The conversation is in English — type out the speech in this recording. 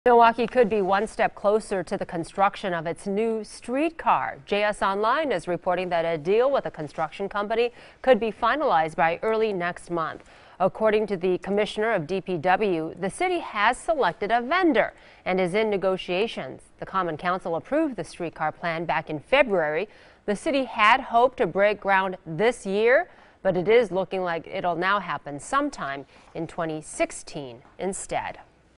Milwaukee could be one step closer to the construction of its new streetcar. JS Online is reporting that a deal with a construction company could be finalized by early next month. According to the commissioner of DPW, the city has selected a vendor and is in negotiations. The Common Council approved the streetcar plan back in February. The city had hoped to break ground this year, but it is looking like it'll now happen sometime in 2016 instead.